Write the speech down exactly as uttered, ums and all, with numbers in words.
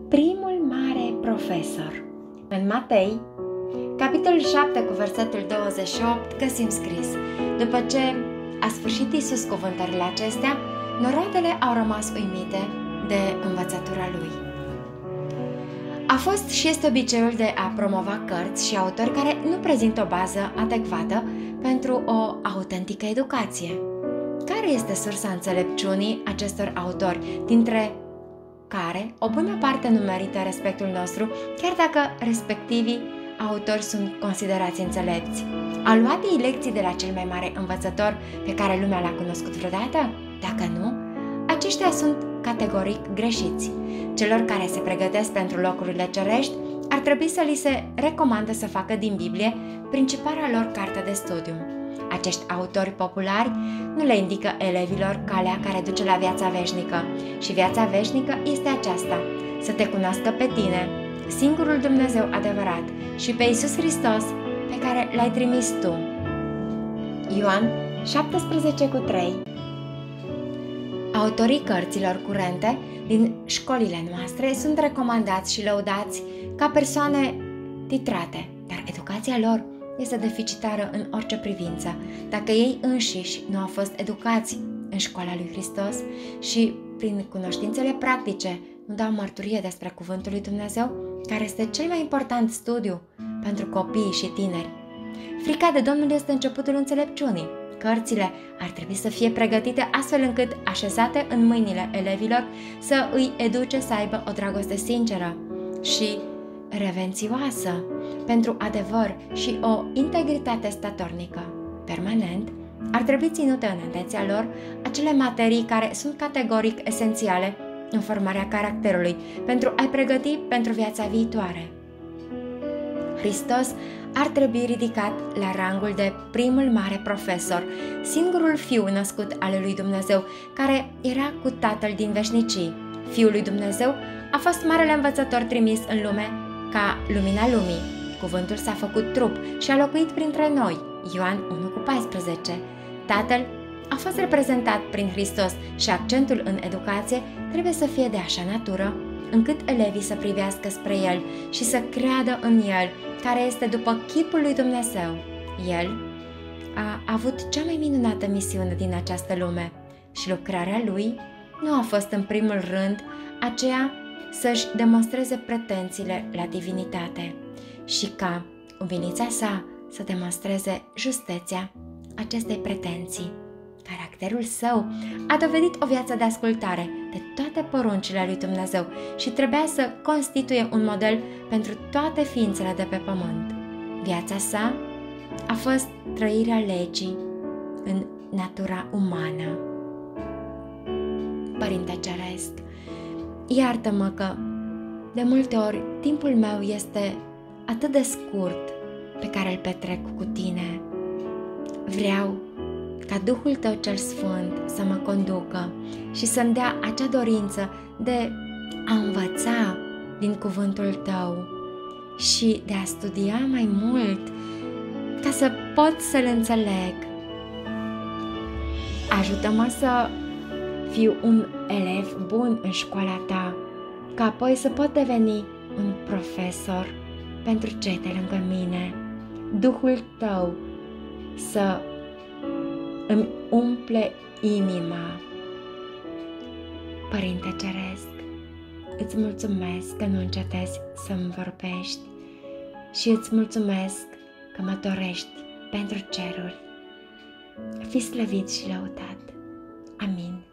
Primul mare profesor. În Matei, capitolul șapte cu versetul douăzeci și opt, găsim scris: după ce a sfârșit Iisus cuvântările acestea, noroadele au rămas uimite de învățătura lui. A fost și este obiceiul de a promova cărți și autori care nu prezintă o bază adecvată pentru o autentică educație. Care este sursa înțelepciunii acestor autori, dintre care o bună parte nu merită respectul nostru, chiar dacă respectivii autori sunt considerați înțelepți? Au luat ei lecții de la cel mai mare învățător pe care lumea l-a cunoscut vreodată? Dacă nu, aceștia sunt categoric greșiți. Celor care se pregătesc pentru locurile cerești ar trebui să li se recomandă să facă din Biblie principala lor carte de studiu. Acești autori populari nu le indică elevilor calea care duce la viața veșnică. Și viața veșnică este aceasta: să te cunoască pe tine, singurul Dumnezeu adevărat, și pe Iisus Hristos, pe care l-ai trimis tu. Ioan șaptesprezece cu trei. Autorii cărților curente din școlile noastre sunt recomandați și lăudați ca persoane titrate, dar educația lor este deficitară în orice privință. Dacă ei înșiși nu au fost educați în școala lui Hristos și prin cunoștințele practice nu dau mărturie despre cuvântul lui Dumnezeu, care este cel mai important studiu pentru copii și tineri. Frica de Domnul este începutul înțelepciunii. Cărțile ar trebui să fie pregătite astfel încât, așezate în mâinile elevilor, să îi educe să aibă o dragoste sinceră și revențioasă pentru adevăr și o integritate statornică. Permanent, ar trebui ținute în atenția lor acele materii care sunt categoric esențiale în formarea caracterului pentru a-i pregăti pentru viața viitoare. Hristos ar trebui ridicat la rangul de primul mare profesor, singurul fiu născut al lui Dumnezeu, care era cu Tatăl din veșnicii. Fiul lui Dumnezeu a fost marele învățător trimis în lume ca lumina lumii. Cuvântul s-a făcut trup și a locuit printre noi. Ioan unu cu paisprezece. Tatăl a fost reprezentat prin Hristos și accentul în educație trebuie să fie de așa natură încât elevii să privească spre El și să creadă în El, care este după chipul lui Dumnezeu. El a avut cea mai minunată misiune din această lume și lucrarea Lui nu a fost în primul rând aceea să-și demonstreze pretențiile la divinitate și ca umilița sa să demonstreze justețea acestei pretenții. Caracterul său a dovedit o viață de ascultare de toate poruncile lui Dumnezeu și trebuia să constituie un model pentru toate ființele de pe pământ. Viața sa a fost trăirea legii în natura umană. Părinte Ceresc, iartă-mă că de multe ori timpul meu este atât de scurt pe care îl petrec cu tine. Vreau ca Duhul Tău cel Sfânt să mă conducă și să-mi dea acea dorință de a învăța din cuvântul Tău și de a studia mai mult ca să pot să-L înțeleg. Ajută-mă să fiu un elev bun în școala Ta, ca apoi să pot deveni un profesor pentru cei de lângă mine. Duhul Tău să îmi umple inima. Părinte Ceresc, îți mulțumesc că nu încetezi să-mi vorbești și îți mulțumesc că mă dorești pentru ceruri. Fii slăvit și lăudat. Amin.